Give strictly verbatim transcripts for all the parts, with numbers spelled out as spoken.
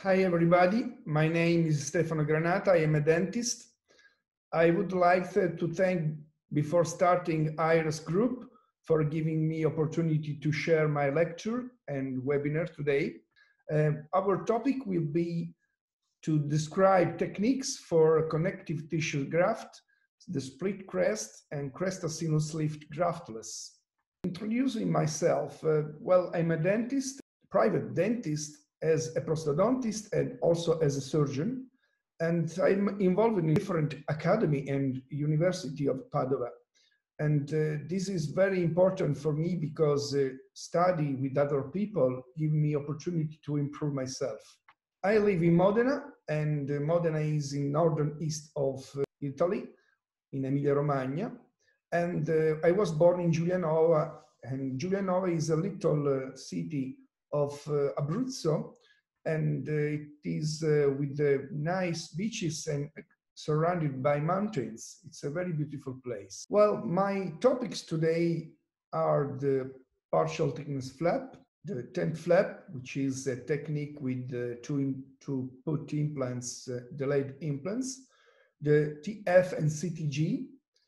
Hi everybody, my name is Stefano Granata, I am a dentist. I would like to thank, before starting, IRIS Group for giving me opportunity to share my lecture and webinar today. Uh, our topic will be to describe techniques for connective tissue graft, the split crest and crestal sinus lift graftless. Introducing myself, uh, well, I'm a dentist, private dentist, as a prosthodontist and also as a surgeon. And I'm involved in different academy and University of Padua. And uh, this is very important for me because uh, study with other people give me opportunity to improve myself. I live in Modena, and uh, Modena is in northern east of uh, Italy, in Emilia-Romagna. And uh, I was born in Giulianova, and Giulianova is a little uh, city of uh, Abruzzo, and uh, it is uh, with the nice beaches and surrounded by mountains. It's a very beautiful place. Well, my topics today are the partial thickness flap, the tent flap, which is a technique with uh, to, to put implants, uh, delayed implants, the T F and C T G.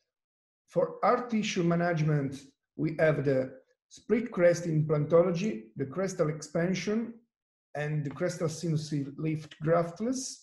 For hard tissue management, we have the split crest implantology, the crestal expansion, and the crestal sinus lift graftless.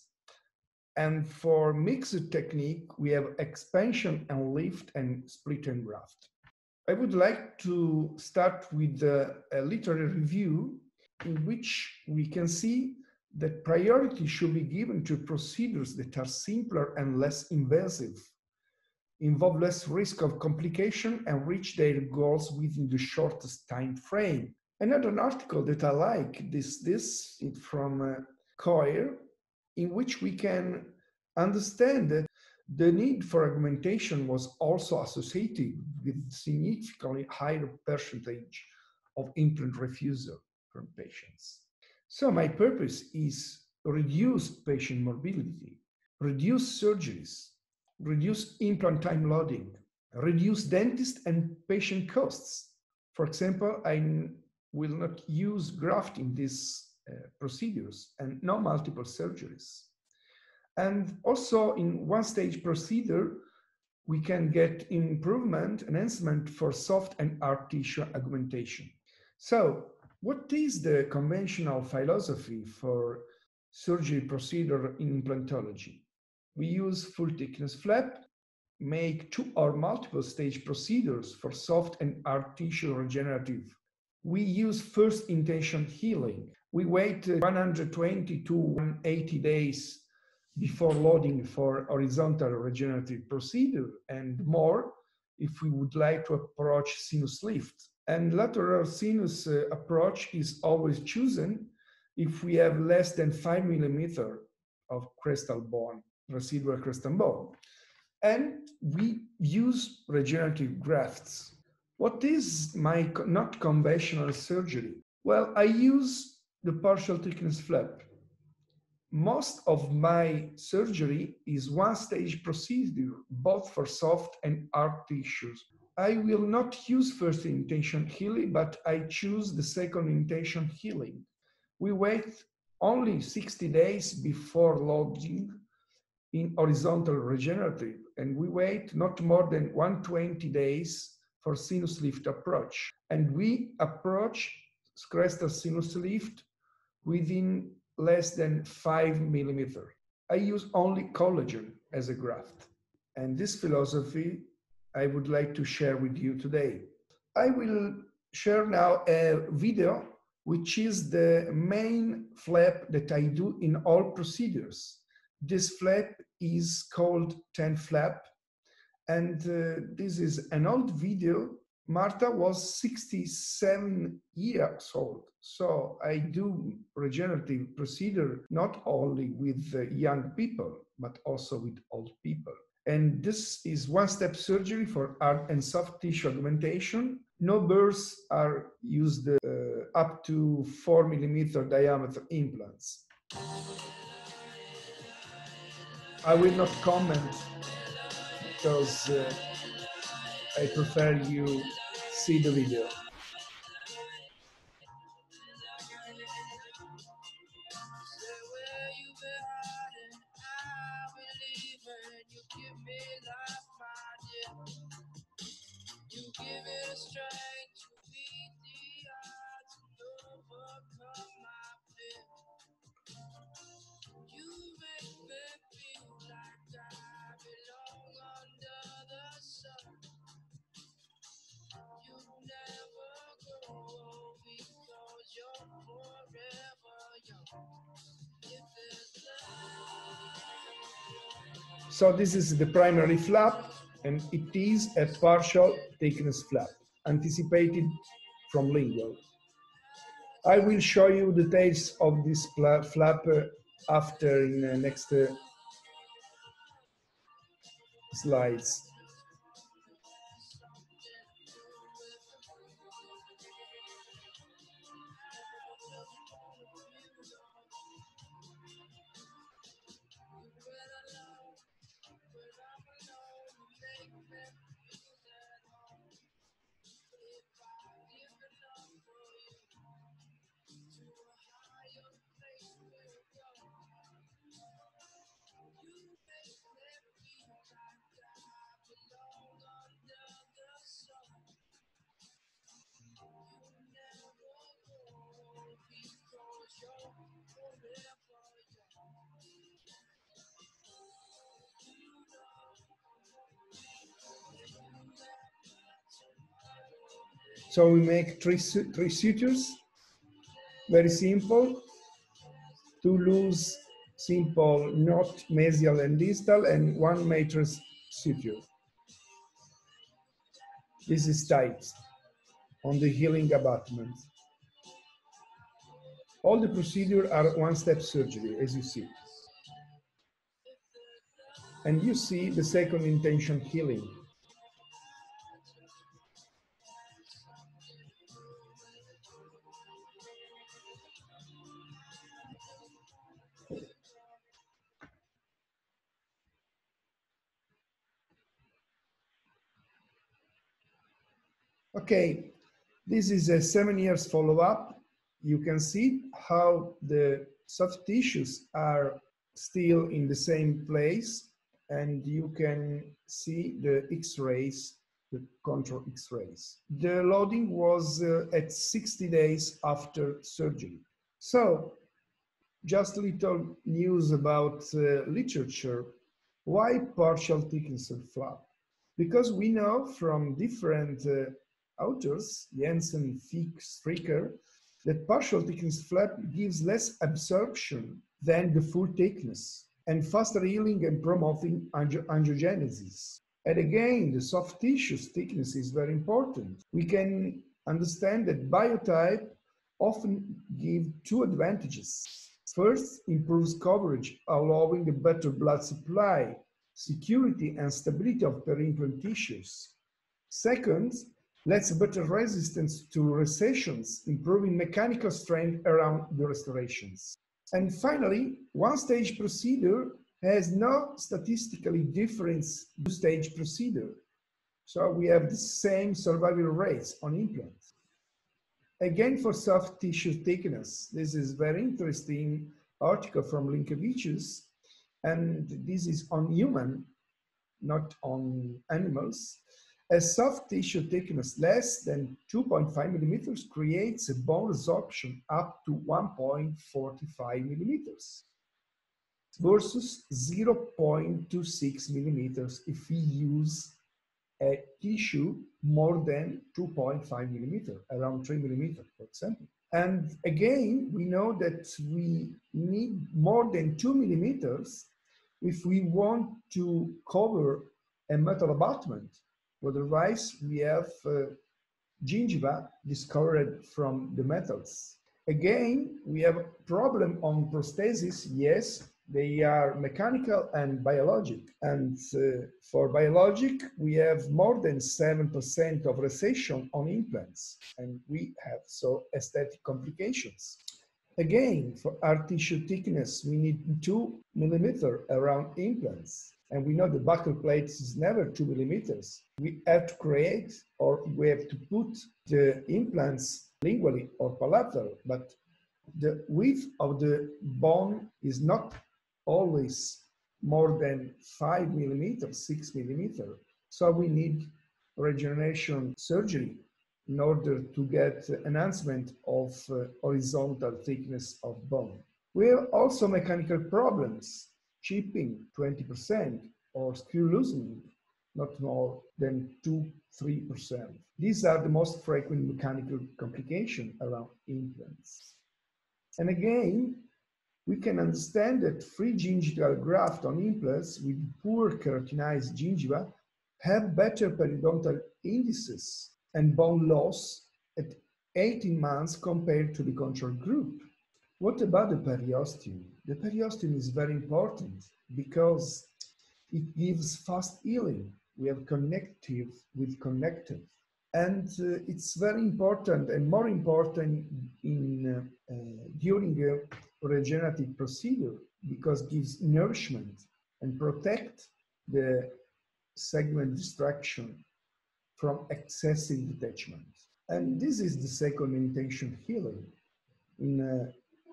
And for mixed technique, we have expansion and lift and split and graft. I would like to start with a, a literary review in which we can see that priority should be given to procedures that are simpler and less invasive, involve less risk of complication, and reach their goals within the shortest time frame. Another article that I like, this, this is from uh, Coir, in which we can understand that the need for augmentation was also associated with significantly higher percentage of implant refusal from patients. So my purpose is reduce patient morbidity, reduce surgeries, reduce implant time loading, reduce dentist and patient costs. For example, I will not use graft in these uh, procedures and no multiple surgeries. And also in one-stage procedure, we can get improvement, enhancement for soft and hard tissue augmentation. So what is the conventional philosophy for surgery procedure in implantology? We use full thickness flap, make two or multiple stage procedures for soft and hard tissue regenerative. We use first intention healing. We wait one hundred twenty to one hundred eighty days before loading for horizontal regenerative procedure and more if we would like to approach sinus lift. And lateral sinus uh, approach is always chosen if we have less than five millimeter of crestal bone, residual crestal bone. And we use regenerative grafts. What is my not conventional surgery? Well, I use the partial thickness flap. Most of my surgery is one-stage procedure, both for soft and hard tissues. I will not use first intention healing, but I choose the second intention healing. We wait only sixty days before loading in horizontal regenerative, and we wait not more than one hundred twenty days for sinus lift approach. And we approach crestal sinus lift within less than five millimeter. I use only collagen as a graft. And this philosophy I would like to share with you today. I will share now a video which is the main flap that I do in all procedures. This flap is called tent flap, and uh, this is an old video. Marta was sixty-seven years old, so I do regenerative procedure not only with uh, young people, but also with old people. And this is one-step surgery for hard and soft tissue augmentation. No burrs are used uh, up to four millimeter diameter implants. I will not comment because uh, I prefer you see the video. So this is the primary flap, and it is a partial thickness flap, anticipated from lingual. I will show you details of this flap after in the next uh, slides. So we make three, three sutures, very simple, two loose, simple knot, mesial and distal, and one matrix suture. This is tight on the healing abutment. All the procedures are one-step surgery, as you see. And you see the second intention healing. Okay, this is a seven years follow-up. You can see how the soft tissues are still in the same place, and you can see the X-rays, the control X-rays. The loading was uh, at sixty days after surgery. So, just a little news about uh, literature. Why partial thickness of flap? Because we know from different uh, authors, Jensen, Fick, Stricker, that partial thickness flap gives less absorption than the full thickness and faster healing and promoting angio angiogenesis. And again, the soft tissues thickness is very important. We can understand that biotype often give two advantages. First, improves coverage, allowing a better blood supply, security and stability of peri-implant tissues. Second, lets better resistance to recessions, improving mechanical strength around the restorations. And finally, one-stage procedure has no statistically different two-stage procedure. So we have the same survival rates on implants. Again, for soft tissue thickness, this is very interesting article from Linkevicius, and this is on human, not on animals. A soft tissue thickness less than two point five millimeters creates a bone resorption up to one point four five millimeters versus zero point two six millimeters if we use a tissue more than two point five millimeter, around three millimeter, for example. And again, we know that we need more than two millimeters if we want to cover a metal abutment. Otherwise, we have uh, gingiva discovered from the metals. Again, we have a problem on prosthesis. Yes, they are mechanical and biologic. And uh, for biologic, we have more than seven percent of recession on implants, and we have so aesthetic complications. Again, for our tissue thickness, we need two millimeter around implants. And we know the buccal plate is never two millimeters. We have to create, or we have to put the implants lingually or palatal, but the width of the bone is not always more than five millimeters, six millimeters. So we need regeneration surgery in order to get enhancement of uh, horizontal thickness of bone. We have also mechanical problems, chipping twenty percent or screw loosening, not more than two, three percent. These are the most frequent mechanical complications around implants. And again, we can understand that free gingival graft on implants with poor keratinized gingiva have better periodontal indices and bone loss at eighteen months compared to the control group. What about the periosteum? The periosteum is very important because it gives fast healing. We have connective with connective. And uh, it's very important and more important in, uh, uh, during a regenerative procedure because it gives nourishment and protect the segment distraction from excessive detachment. And this is the second intention healing. In uh,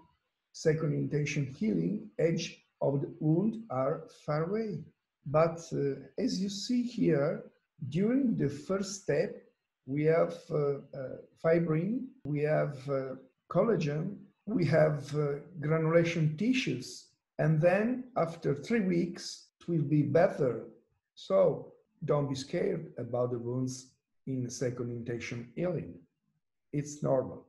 second intention healing, edge of the wound are far away. But uh, as you see here, during the first step, we have uh, uh, fibrin, we have uh, collagen, we have uh, granulation tissues, and then after three weeks, it will be better. So don't be scared about the wounds in second intention healing. It's normal.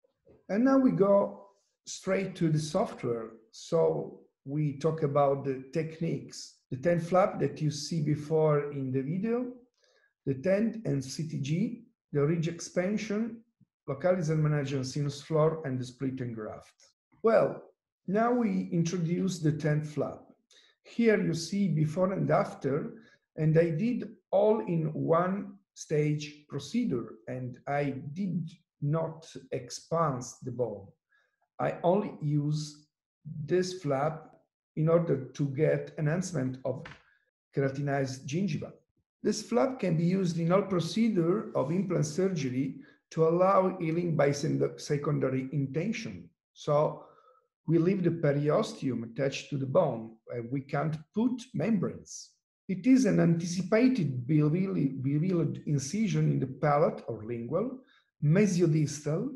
And now we go straight to the software. So we talk about the techniques. The ten flap that you see before in the video, the ten and C T G, the ridge expansion, localizer manager sinus floor, and the split and graft. Well, now we introduce the ten flap. Here you see before and after, and I did all in one stage procedure, and I did not expand the bone. I only use this flap in order to get enhancement of keratinized gingiva. This flap can be used in all procedure of implant surgery to allow healing by secondary intention. So we leave the periosteum attached to the bone, and we can't put membranes. It is an anticipated beveled incision in the palate or lingual, mesiodistal,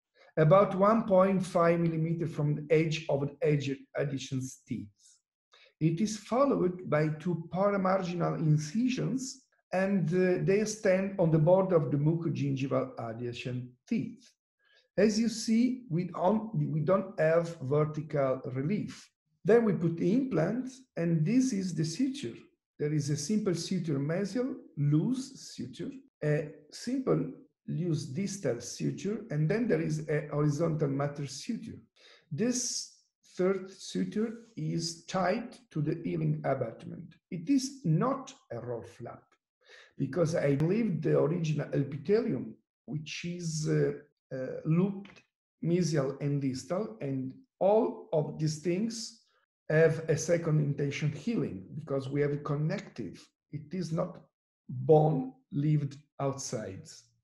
about one point five millimeter from the edge of the edge additions teeth. It is followed by two paramarginal incisions, and uh, they stand on the border of the mucogingival adjacent teeth. As you see, we don't, we don't have vertical relief. Then we put the implant, and this is the suture. There is a simple suture mesial, loose suture, a simple loose distal suture, and then there is a horizontal mater suture. This third suture is tied to the healing abutment. It is not a roll flap because I leave the original epithelium, which is uh, uh, looped mesial and distal, and all of these things have a second intention healing because we have a connective. It is not bone lived outside.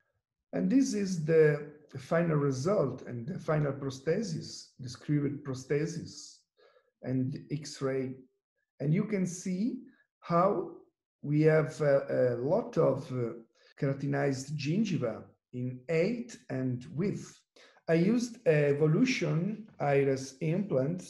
And this is the final result and the final prosthesis, the screwed prosthesis and X-ray. And you can see how we have a, a lot of uh, keratinized gingiva in height and width. I used a Evolution Iris implant.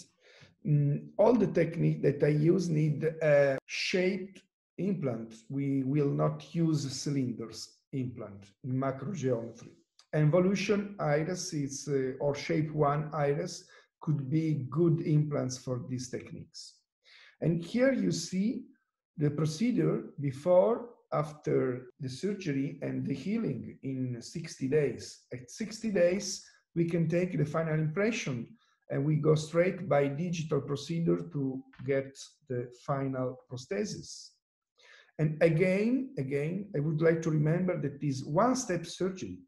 Mm, all the technique that I use need a shaped implant. We will not use cylinders implant in macro geometry. Evolution Iris is, uh, or Shape one Iris could be good implants for these techniques. And here you see the procedure before, after the surgery and the healing in sixty days. At sixty days, we can take the final impression and we go straight by digital procedure to get the final prosthesis. And again, again, I would like to remember that this one-step surgery,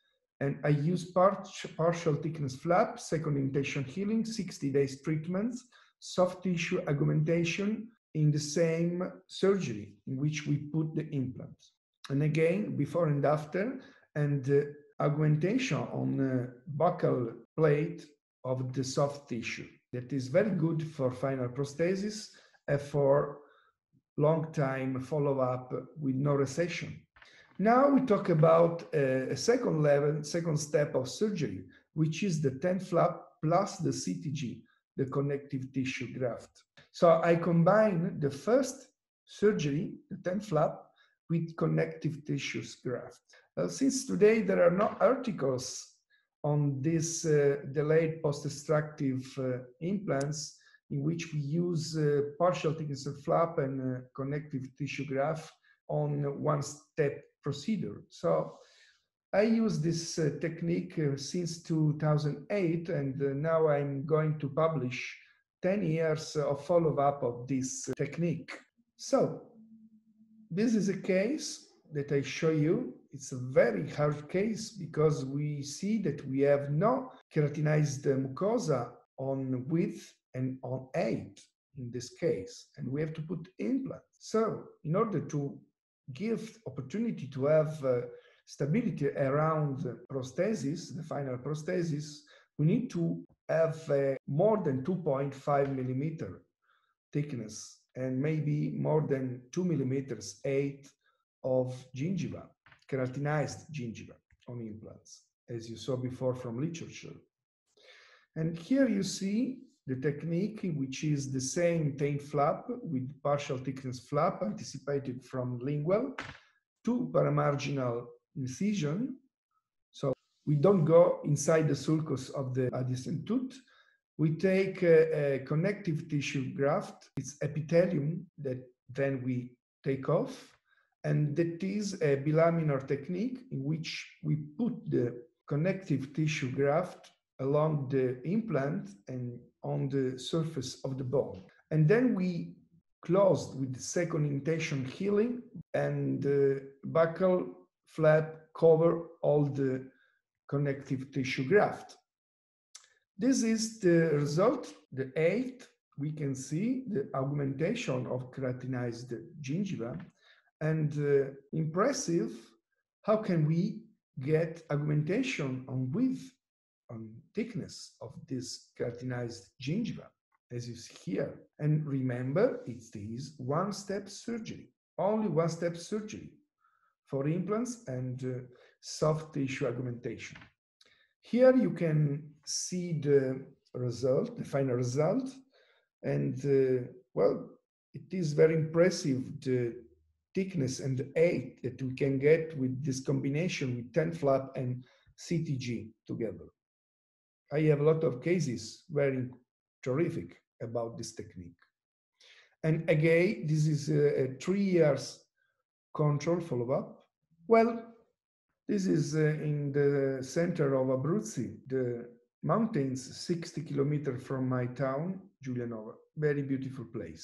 and I use part, partial thickness flap, second intention healing, sixty days treatments, soft tissue augmentation in the same surgery in which we put the implant. And again, before and after, and uh, augmentation on the buccal plate of the soft tissue. That is very good for final prosthesis and for long time follow-up with no recession. Now we talk about a, a second level, second step of surgery, which is the ten flap plus the C T G, the connective tissue graft. So I combine the first surgery, the ten flap, with connective tissues graft. Uh, since today there are no articles on this uh, delayed post-extractive uh, implants in which we use uh, partial thickness of flap and uh, connective tissue graft on one-step procedure. So I use this uh, technique uh, since two thousand eight, and uh, now I'm going to publish ten years of follow-up of this uh, technique. So this is a case that I show you. It's a very hard case because we see that we have no keratinized mucosa on width and on height in this case, and we have to put implants. So in order to give opportunity to have uh, stability around the prosthesis, the final prosthesis, we need to have uh, more than two point five millimeter thickness and maybe more than two millimeters height of gingiva, keratinized gingiva on implants, as you saw before from literature. And here you see the technique, which is the same taint flap with partial thickness flap anticipated from lingual to paramarginal incision. So we don't go inside the sulcus of the adjacent tooth. We take a, a connective tissue graft, it's epithelium that then we take off. And that is a bilaminar technique in which we put the connective tissue graft along the implant and on the surface of the bone. And then we close with the second indentation healing, and the buccal flap cover all the connective tissue graft. This is the result. The eighth, we can see the augmentation of keratinized gingiva. And uh, impressive, how can we get augmentation on width, on thickness of this keratinized gingiva, as you see here. And remember, it is one-step surgery, only one-step surgery for implants and uh, soft tissue augmentation. Here you can see the result, the final result, and uh, well, it is very impressive, the thickness and the height that we can get with this combination with taint flap and C T G together. I have a lot of cases very terrific about this technique. And again, this is a, a three years control follow-up. Well, this is uh, in the center of Abruzzi, the mountains, sixty kilometers from my town, Giulianova. Very beautiful place.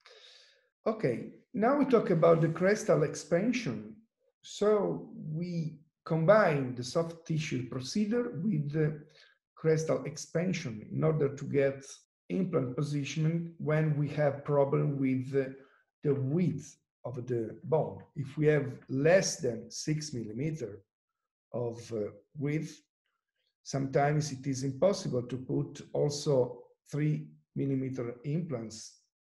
Okay, now we talk about the crestal expansion. So we combine the soft tissue procedure with the crestal expansion in order to get implant positioning when we have problem with the, the width of the bone. If we have less than six millimeter of uh, width, sometimes it is impossible to put also three millimeter implants.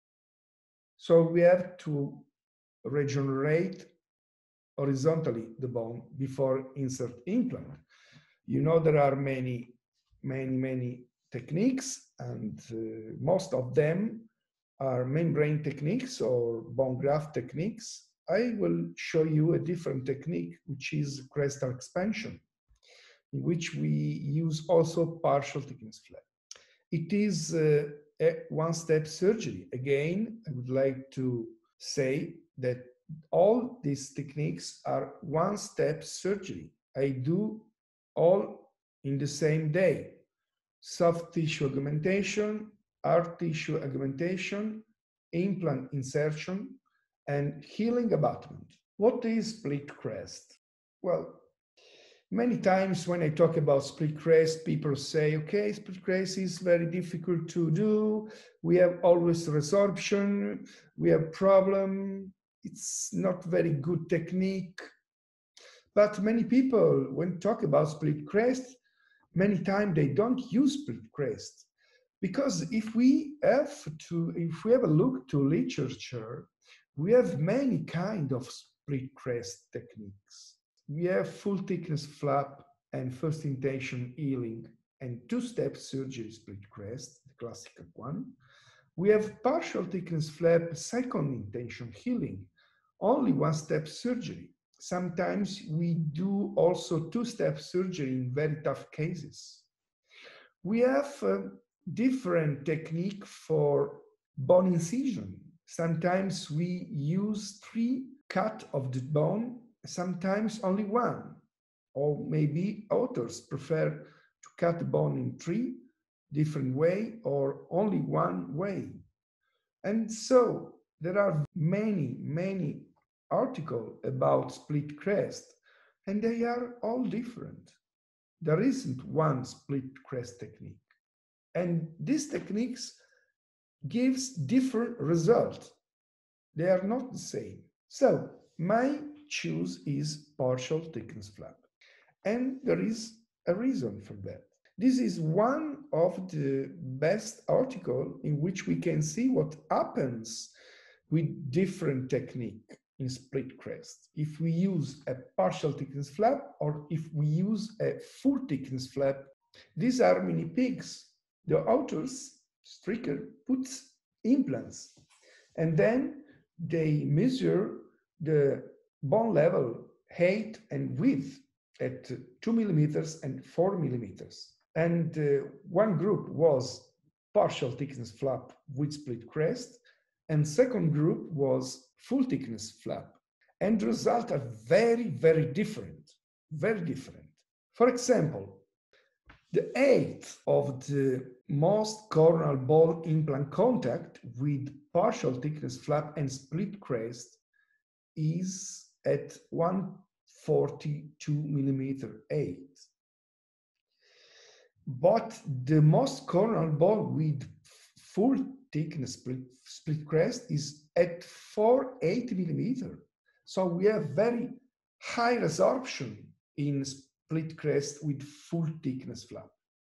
So we have to regenerate horizontally the bone before insert implant. You know, there are many, many, many techniques, and uh, most of them are membrane techniques or bone graft techniques. I will show you a different technique, which is crestal expansion, in which we use also partial thickness flap. It is uh, a one-step surgery. Again, I would like to say that all these techniques are one-step surgery. I do all in the same day. Soft tissue augmentation, hard tissue augmentation, implant insertion, and healing abutment. What is split crest? Well, many times when I talk about split crest, people say, okay, split crest is very difficult to do. We have always resorption. We have problem. It's not very good technique. But many people, when talk about split crest, many times they don't use split crest. Because if we have to, if we have a look to literature, we have many kind of split crest techniques. We have full thickness flap and first indentation healing and two-step surgery split crest, the classical one. We have partial thickness flap, second indentation healing, only one-step surgery. sometimes we do also two-step surgery in very tough cases. We have a different technique for bone incision. Sometimes we use three cut of the bone, sometimes only one. Or maybe authors prefer to cut the bone in three different way or only one way. And so there are many, many articles about split crest, and they are all different. There isn't one split crest technique. And these techniques gives different results. They are not the same. So my choice is partial thickness flap. And there is a reason for that. This is one of the best articles in which we can see what happens with different technique in split crest. If we use a partial thickness flap or if we use a full thickness flap, these are mini pigs. The authors, Stricker, puts implants and then they measure the bone level, height and width at two millimeters and four millimeters. And uh, one group was partial thickness flap with split crest, and second group was full thickness flap. And the results are very, very different, very different. For example, the height of the most coronal bone implant contact with partial thickness flap and split crest is at one hundred forty-two millimeter height. But the most coronal bone with full thickness split, split crest is at four hundred eighty millimeter. So we have very high resorption in split crest with full thickness flap.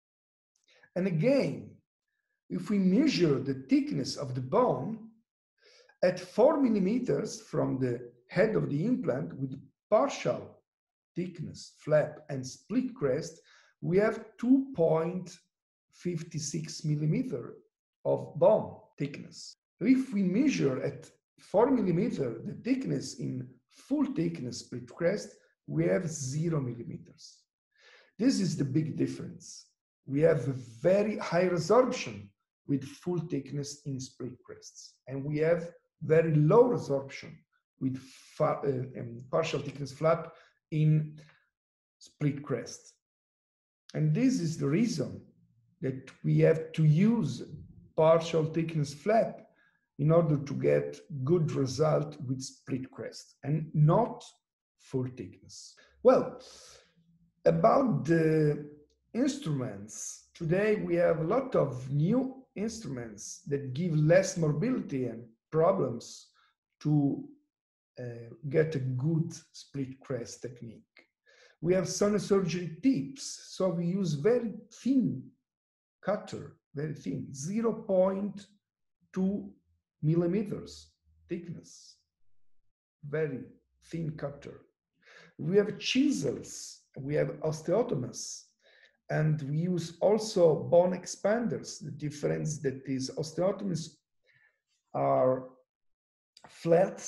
And again, if we measure the thickness of the bone at four millimeters from the head of the implant with partial thickness flap and split crest, we have two point five six millimeter of bone thickness. If we measure at four millimeter the thickness in full thickness split crest, we have zero millimeters. This is the big difference. We have a very high resorption with full thickness in split crests, and we have very low resorption with uh, um, partial thickness flap in split crest. And this is the reason that we have to use partial thickness flap in order to get good result with split crest and not full thickness. Well, about the instruments, today we have a lot of new instruments that give less mobility and problems to uh, get a good split crest technique. We have sonosurgery tips, so we use very thin cutter, very thin, zero point two millimeters thickness, very thin cutter. We have chisels, we have osteotomies, and we use also bone expanders. The difference that these osteotomies are flat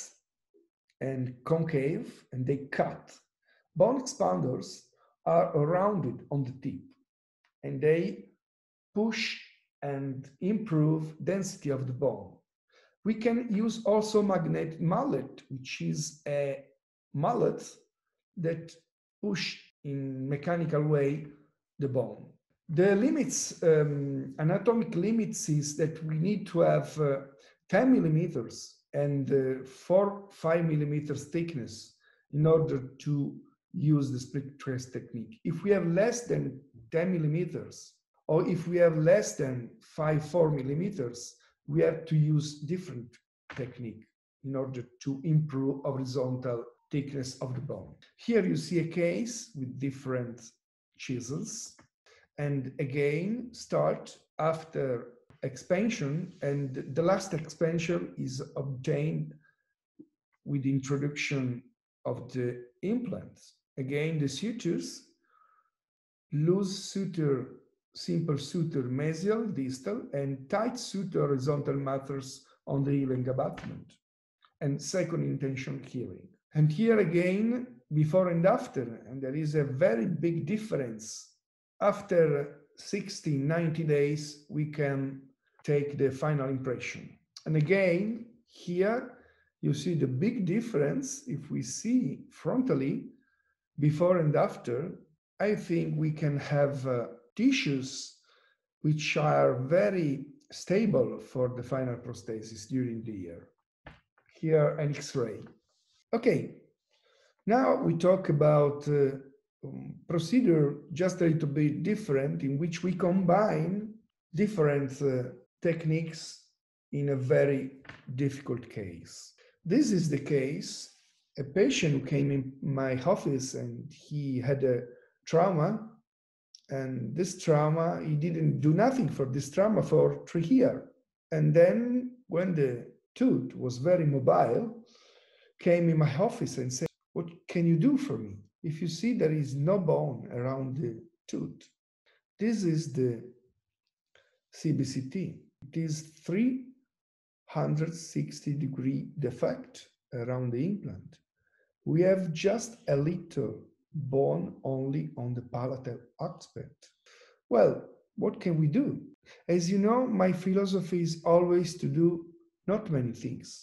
and concave, and they cut. Bone expanders are rounded on the tip, and they push and improve density of the bone. We can use also magnetic mallet, which is a mallet that push in mechanical way the bone. The limits, um, anatomic limits is that we need to have uh, ten millimeters and uh, four, five millimeters thickness in order to use the split crest technique. If we have less than ten millimeters, or if we have less than five, four millimeters, we have to use different technique in order to improve horizontal thickness of the bone. Here you see a case with different chisels, and again start after expansion, and the last expansion is obtained with the introduction of the implants. Again, the sutures, loose suture, simple suture mesial, distal, and tight suture horizontal matters on the healing abutment, and second intention healing. And here again, before and after, and there is a very big difference. After sixty, ninety days, we can take the final impression. And again, here you see the big difference. If we see frontally, before and after, I think we can have uh, tissues which are very stable for the final prosthesis during the year. Here, an X-ray. Okay, now we talk about uh, um, procedure just a little bit different, in which we combine different uh, techniques in a very difficult case. This is the case, a patient who came in my office and he had a trauma, and this trauma, he didn't do nothing for this trauma for three years. And then when the tooth was very mobile, came in my office and said, "What can you do for me? If you see there is no bone around the tooth, this is the C B C T. It is three hundred sixty degree defect around the implant. We have just a little bone only on the palatal aspect. Well, what can we do? As you know, my philosophy is always to do not many things.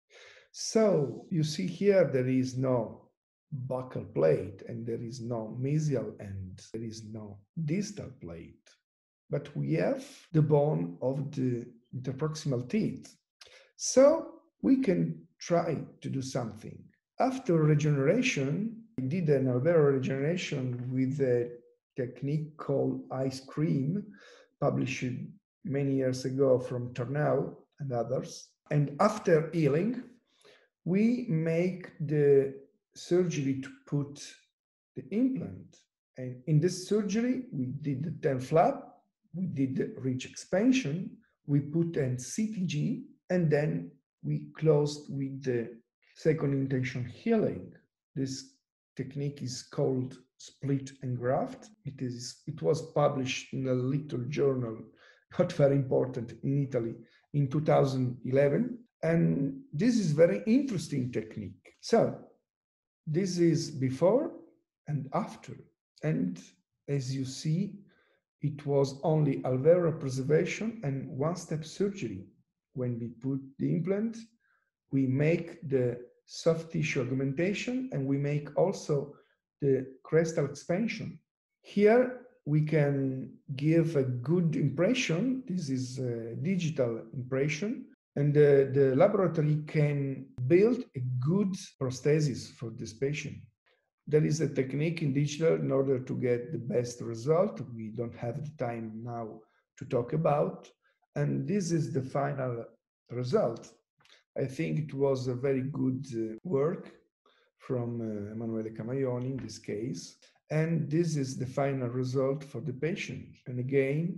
So you see here, there is no buccal plate and there is no mesial and there is no distal plate. But we have the bone of the interproximal teeth. So we can try to do something. After regeneration, I did an alveolar regeneration with a technique called ice cream, published many years ago from Tornau and others. And after healing, we make the surgery to put the implant. And in this surgery, we did the ten flap, we did the ridge expansion, we put an C T G, and then we closed with the second intention healing. This technique is called split and graft. It is. It was published in a little journal, not very important in Italy, in two thousand eleven. And this is very interesting technique. So this is before and after. And as you see, it was only alveolar preservation and one-step surgery. When we put the implant, we make the soft tissue augmentation and we make also the crestal expansion. Here we can give a good impression. This is a digital impression. And the, the laboratory can build a good prosthesis for this patient. There is a technique in digital in order to get the best result. We don't have the time now to talk about. And this is the final result. I think it was a very good uh, work from uh, Emanuele Camaioni in this case. And this is the final result for the patient. And again,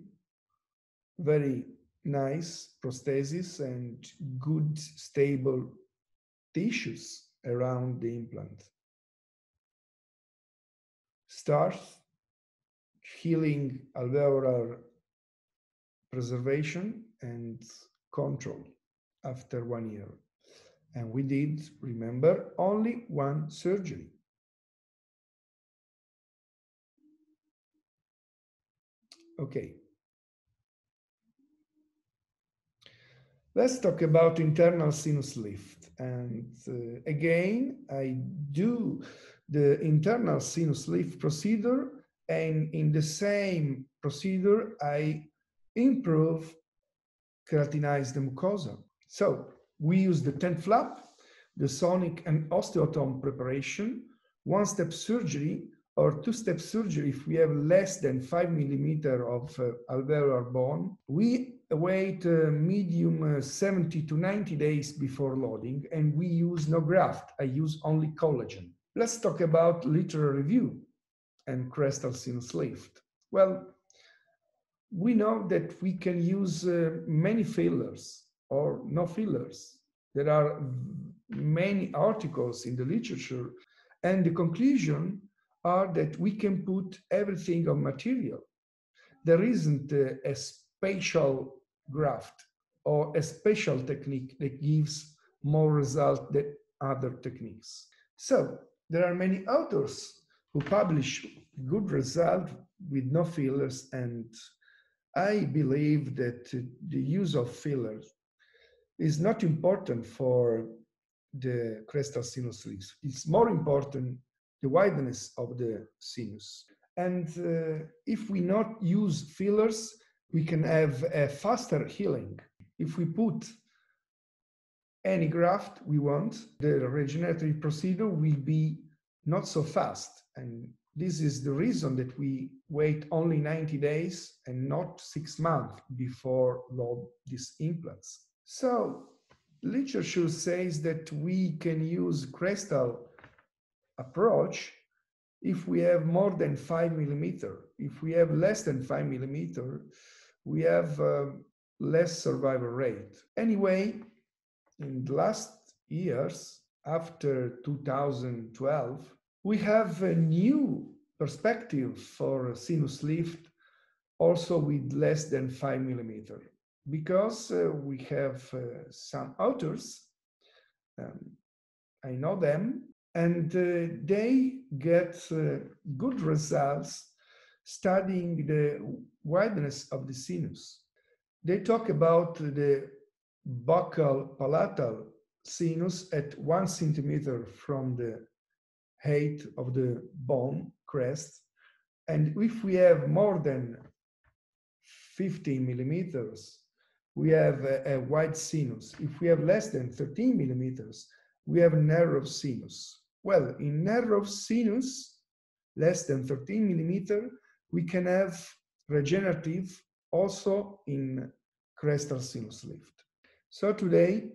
very nice prosthesis and good stable tissues around the implant. Start healing alveolar preservation and control after one year. And we did, remember, only one surgery. Okay. Let's talk about internal sinus lift. And uh, again, I do the internal sinus lift procedure, and in the same procedure, I improve keratinized mucosa. So we use the ten flap, the sonic and osteotome preparation, one-step surgery or two-step surgery if we have less than five millimeter of uh, alveolar bone. We wait uh, medium uh, seventy to ninety days before loading, and we use no graft. I use only collagen. Let's talk about literature review and crestal sinus lift. Well, we know that we can use uh, many fillers or no fillers. There are many articles in the literature, and the conclusion are that we can put everything on material. There isn't a, a spatial graft or a special technique that gives more result than other techniques. So there are many authors who publish good result with no fillers, and I believe that the use of fillers is not important for the crestal sinus leaves. It's more important the wideness of the sinus. And uh, if we not use fillers, we can have a faster healing. If we put any graft we want, the regenerative procedure will be not so fast. And this is the reason that we wait only ninety days and not six months before load these implants. So literature says that we can use crestal approach if we have more than five millimeter. If we have less than five millimeter, we have uh, less survival rate. Anyway, in the last years, after two thousand twelve, we have a new perspective for sinus lift, also with less than five millimeter, because uh, we have uh, some authors, um, I know them, and uh, they get uh, good results studying the wideness of the sinus. They talk about the buccal palatal sinus at one centimeter from the height of the bone crest. And if we have more than fifteen millimeters, we have a, a wide sinus. If we have less than thirteen millimeters, we have narrow sinus. Well, in narrow sinus, less than thirteen millimeter, we can have regenerative also in crestal sinus lift. So today,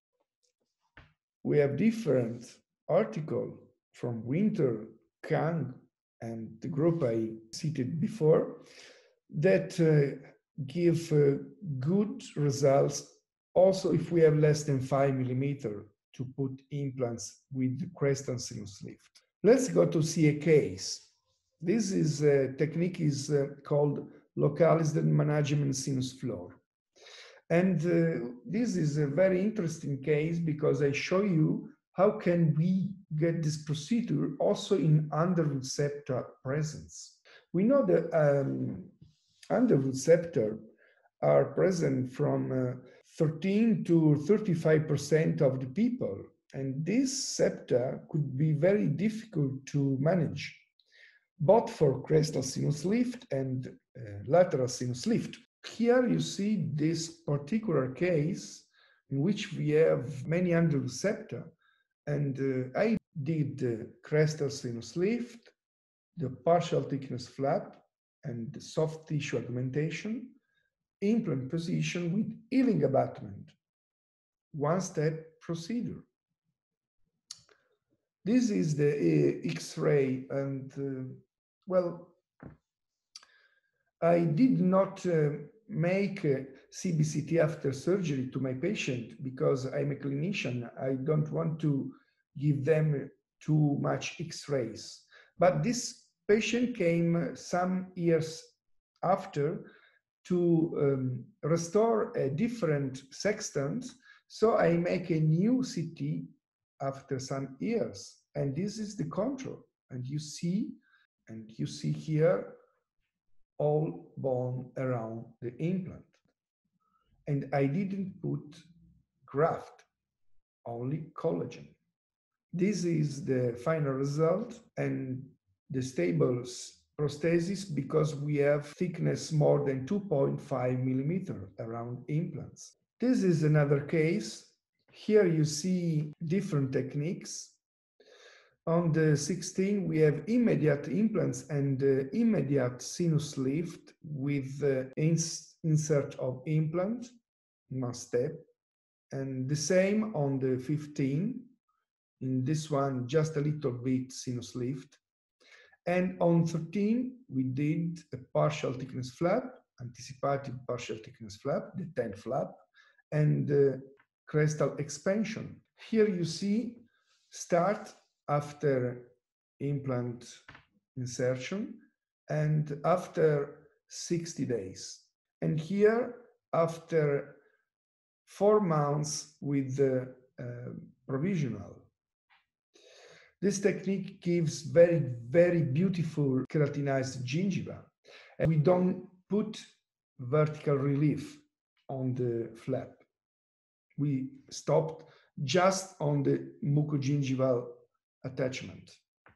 we have different articles from Winter, Kang, and the group I cited before that uh, give uh, good results also if we have less than five millimeter to put implants with the crestal sinus lift. Let's go to see a case. This is a technique is uh, called localized management sinus floor. And uh, this is a very interesting case because I show you how can we get this procedure also in underwood septa presence. We know that um, underwood septa are present from uh, thirteen to thirty-five percent of the people. And this septa could be very difficult to manage, both for crestal sinus lift and uh, lateral sinus lift. Here you see this particular case in which we have many underwood septa, and uh, I did the crestal sinus lift, the partial thickness flap, and the soft tissue augmentation, implant position with healing abutment, one-step procedure. This is the uh, X-ray, and uh, well, I did not uh, make uh, C B C T after surgery to my patient because I'm a clinician. I don't want to give them too much X-rays. But this patient came some years after to um, restore a different sextant. So I make a new C T after some years. And this is the control. And you see, and you see here, all bone around the implant. And I didn't put graft, only collagen. This is the final result and the stable prosthesis because we have thickness more than two point five millimeter around implants. This is another case. Here you see different techniques. On the sixteen, we have immediate implants and uh, immediate sinus lift with the ins insert of implant, one step. And the same on the fifteen. In this one, just a little bit sinus lift. And on thirteen, we did a partial thickness flap, anticipated partial thickness flap, the ten flap, and uh, crestal expansion. Here you see start after implant insertion and after sixty days. And here after four months with the uh, provisional. This technique gives very, very beautiful keratinized gingiva. And we don't put vertical relief on the flap. We stopped just on the mucogingival attachment.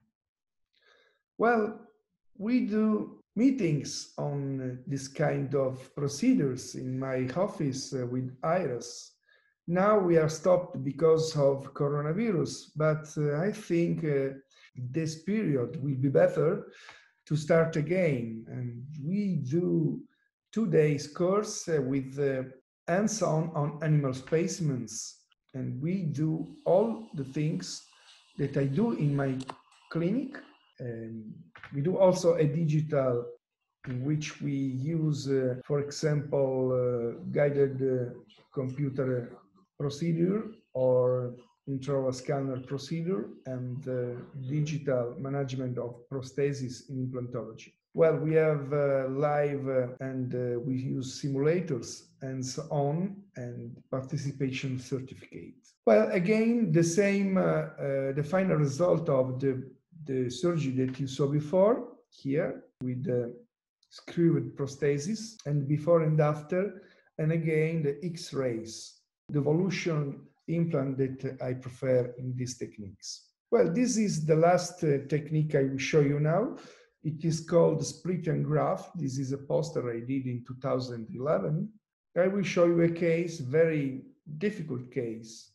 Well, we do meetings on this kind of procedures in my office uh, with IRAS. Now we are stopped because of coronavirus, but uh, I think uh, this period will be better to start again. And we do two days course uh, with uh, hands-on on animal specimens. And we do all the things that I do in my clinic. And we do also a digital in which we use, uh, for example, uh, guided uh, computer procedure or intraoral scanner procedure and uh, digital management of prosthesis in implantology. Well, we have uh, live uh, and uh, we use simulators and so on, and participation certificate. Well, again, the same, uh, uh, the final result of the, the surgery that you saw before here with the screwed prosthesis, and before and after, and again the X-rays, the evolution implant that I prefer in these techniques. Well, this is the last uh, technique I will show you now. It is called split and graft. This is a poster I did in two thousand eleven. I will show you a case, very difficult case.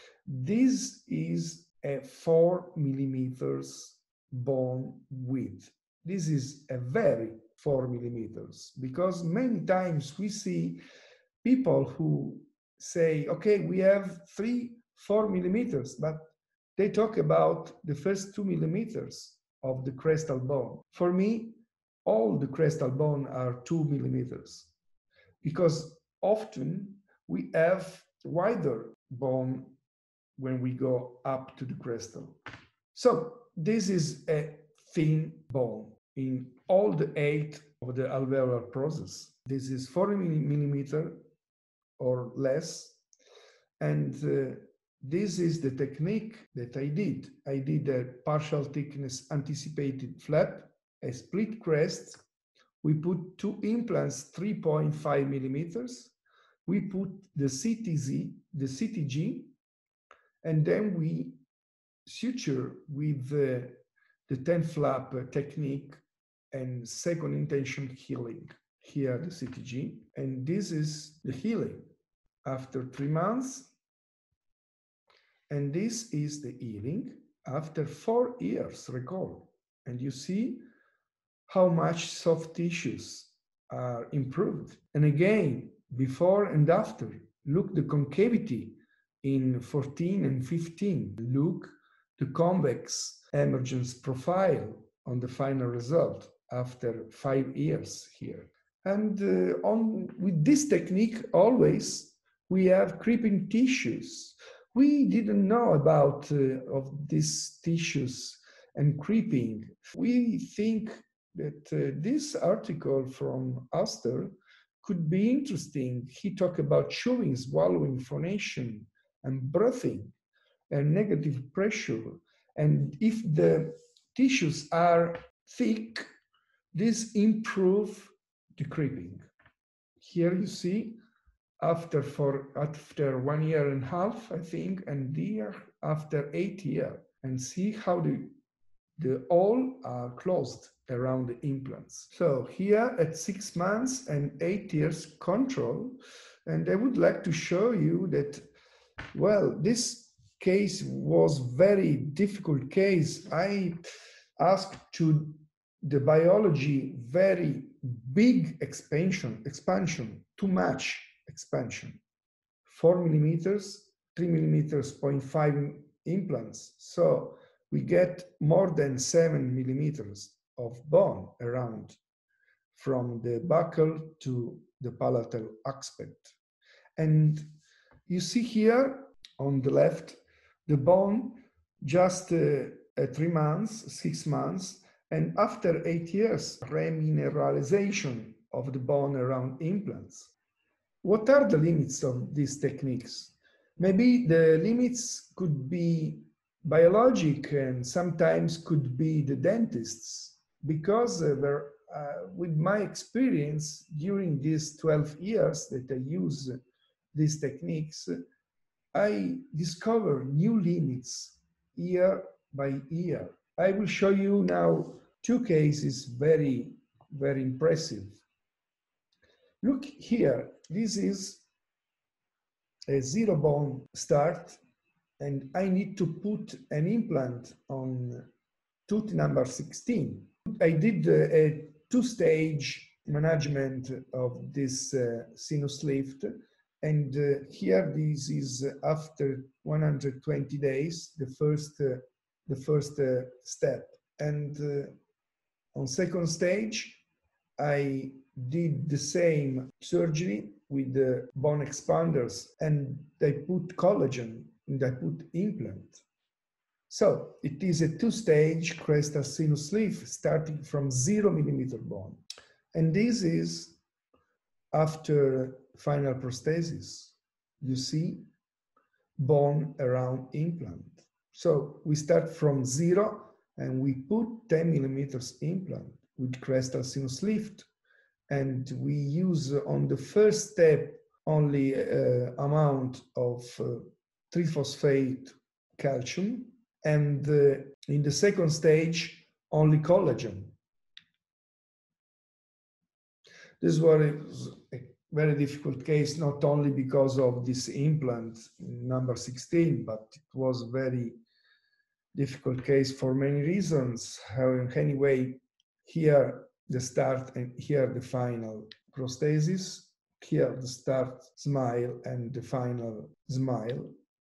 This is a four millimeters bone width. This is a very four millimeters, because many times we see people who say, okay, we have three, four millimeters, but they talk about the first two millimeters of the crestal bone. For me, all the crestal bone are two millimeters, because often we have wider bone when we go up to the crestal. So this is a thin bone in all the eight of the alveolar process. This is four millimeter or less. And uh, this is the technique that I did. I did a partial thickness anticipated flap, a split crest. We put two implants, three point five millimeters. We put the C T Z, the C T G, and then we suture with the, the ten flap technique and second intention healing. Here the C T G, and this is the healing after three months. And this is the healing after four years, recall. And you see how much soft tissues are improved. And again, before and after, look the concavity in fourteen and fifteen. Look the convex emergence profile on the final result after five years here. And uh, on with this technique, always we have creeping tissues. We didn't know about uh, of these tissues and creeping. We think that uh, this article from Oster could be interesting. He talked about chewing, swallowing, phonation, and breathing, and negative pressure. And if the tissues are thick, this improve the creeping. Here you see after for after one year and a half, I think, and year after eight years, and see how the the all are closed around the implants. So here at six months and eight years control, and I would like to show you that, well, this case was very difficult case. I asked to the biology very big expansion, expansion, too much expansion. Four millimeters, three millimeters, zero point five implants. So we get more than seven millimeters of bone around from the buccal to the palatal aspect. And you see here on the left, the bone just uh, at three months, six months, and after eight years, remineralization of the bone around implants. What are the limits of these techniques? Maybe the limits could be biologic and sometimes could be the dentists, because uh, there, uh, with my experience during these twelve years that I use these techniques, I discover new limits year by year. I will show you now two cases very, very impressive. Look here, this is a zero bone start, and I need to put an implant on tooth number sixteen. I did a two-stage management of this uh, sinus lift, and uh, here this is after one hundred twenty days, the first, uh, the first uh, step. And uh, on second stage, I did the same surgery with the bone expanders, and I put collagen and I put implant. So it is a two-stage crestal sinus lift starting from zero millimeter bone. And this is after final prosthesis. You see bone around implant. So we start from zero and we put ten millimeters implant with crestal sinus lift. And we use on the first step only uh, amount of uh, triphosphate calcium, and uh, in the second stage only collagen. This was a very difficult case, not only because of this implant number sixteen, but it was a very difficult case for many reasons. However, anyway, here the start and here the final prosthesis, here the start smile and the final smile.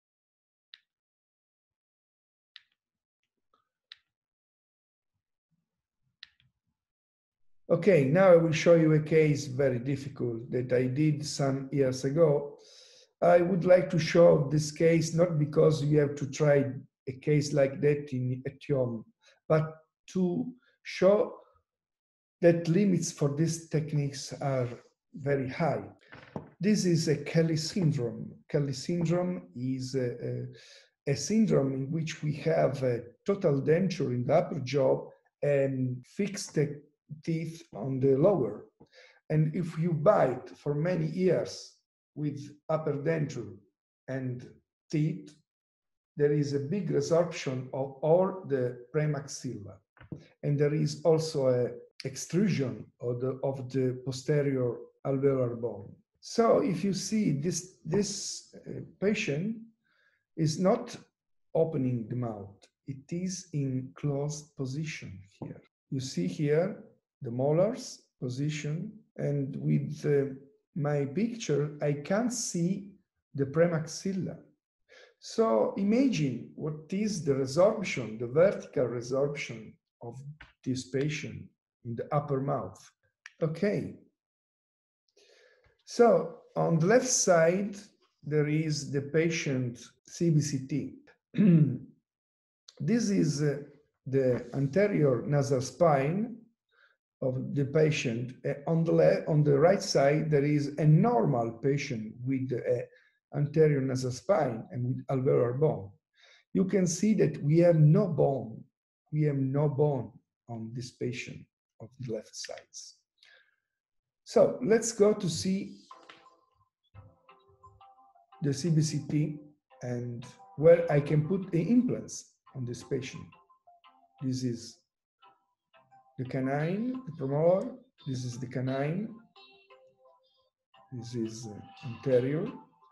Okay, now I will show you a case very difficult that I did some years ago. I would like to show this case not because you have to try a case like that in at home, but to show that limits for these techniques are very high. This is a Kelly syndrome. Kelly syndrome is a, a, a syndrome in which we have a total denture in the upper jaw and fixed teeth on the lower. And if you bite for many years with upper denture and teeth, there is a big resorption of all the premaxilla. And there is also a extrusion of the, of the posterior alveolar bone. So if you see this, this uh, patient is not opening the mouth. It is in closed position here. You see here the molars position, and with uh, my picture, I can't see the premaxilla. So imagine what is the resorption, the vertical resorption of this patient in the upper mouth. Okay. So on the left side, there is the patient C B C T. This is uh, the anterior nasal spine of the patient. Uh, on the left, on the right side, there is a normal patient with an anterior nasal spine and with alveolar bone. You can see that we have no bone. We have no bone on this patient of the left sides. So let's go to see the C B C T and where I can put the implants on this patient. This is the canine, the premolar. This is the canine. This is uh, anterior.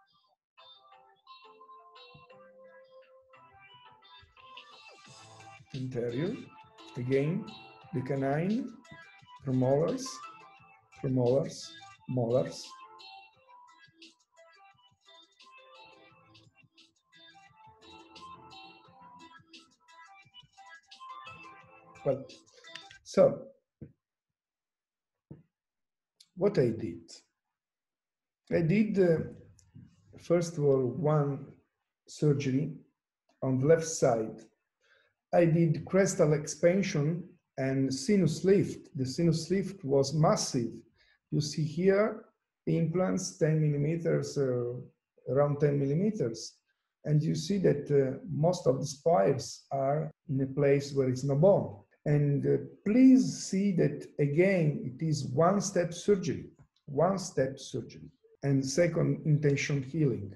Anterior. Again, the canine, premolars, premolars, molars. Well, so what I did, I did uh, first of all one surgery on the left side. I did crestal expansion and sinus lift. The sinus lift was massive. You see here implants ten millimeters, uh, around ten millimeters, And you see that uh, most of the spires are in a place where it's no bone. And uh, please see that again, it is one-step surgery, one-step surgery. And second, intention healing.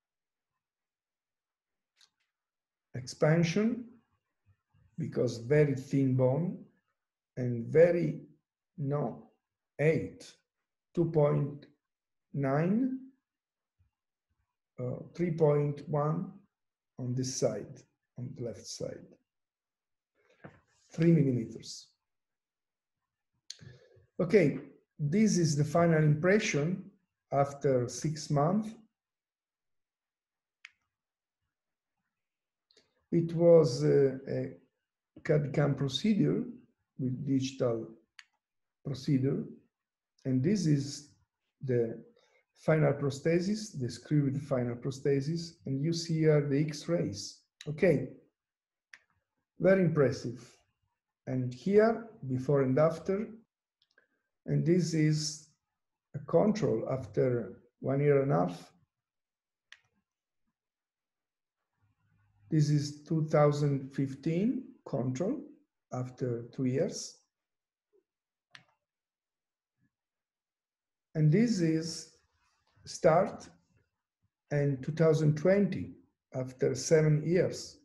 Expansion, because very thin bone, and very, no, eight, two point nine, uh, three point one on this side, on the left side, three millimeters. Okay, this is the final impression after six months. It was uh, a C A D C A M procedure with digital procedure, and this is the final prosthesis, the screwed final prosthesis, and you see here the X-rays. Okay, very impressive. And here, before and after, and this is a control after one year and a half. This is two thousand fifteen control after two years. And this is start in two thousand twenty after seven years.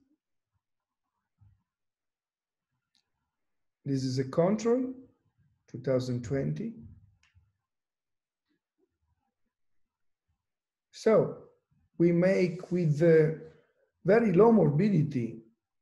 This is a control, two thousand twenty. So we make with the very low morbidity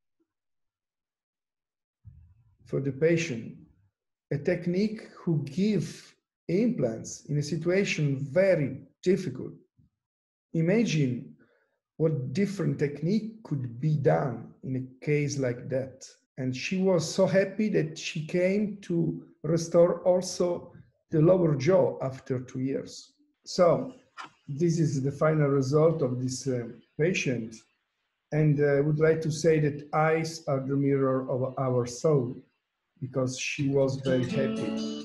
for the patient a technique who give implants in a situation very difficult. Imagine what different technique could be done in a case like that. And she was so happy that she came to restore also the lower jaw after two years. So this is the final result of this uh, patient. And I uh, would like to say that eyes are the mirror of our soul, because she was very happy.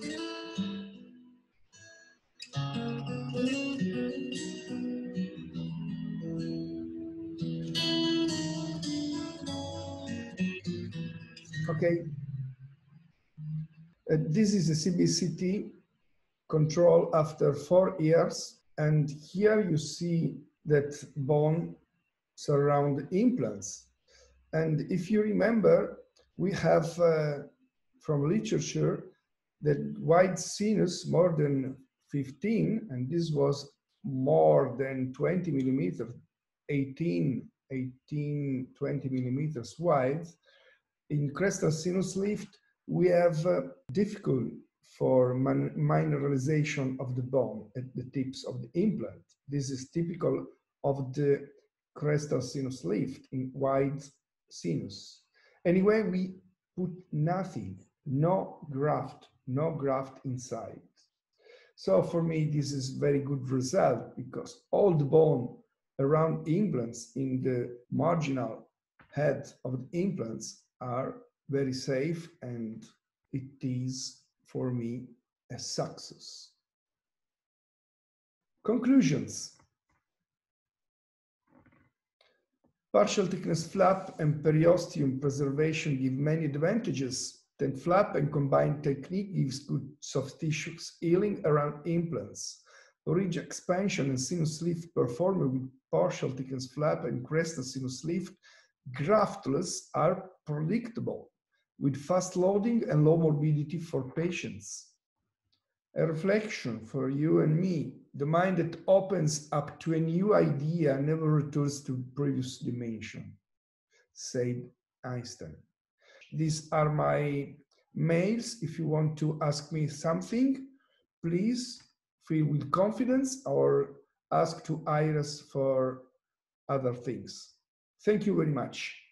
Okay. Uh, this is a C B C T control after four years. And here you see that bone surround implants. And if you remember, we have uh, from literature that wide sinus more than fifteen, and this was more than twenty millimeters, eighteen, eighteen, twenty millimeters wide. In crestal sinus lift, we have uh, difficult for mineralization of the bone at the tips of the implant. This is typical of the crestal sinus lift in wide sinus. Anyway, we put nothing, no graft, no graft inside. So for me, this is very good result, because all the bone around implants in the marginal head of the implants are very safe, and it is for me a success. Conclusions. Partial thickness flap and periosteum preservation give many advantages. Then flap and combined technique gives good soft tissues healing around implants. Ridge expansion and sinus lift performed with partial thickness flap and crestal sinus lift graftless are predictable, with fast loading and low morbidity for patients. A reflection for you and me: the mind that opens up to a new idea never returns to previous dimension, said Einstein. These are my mails. If you want to ask me something, please feel with confidence, or ask to Iris for other things. Thank you very much.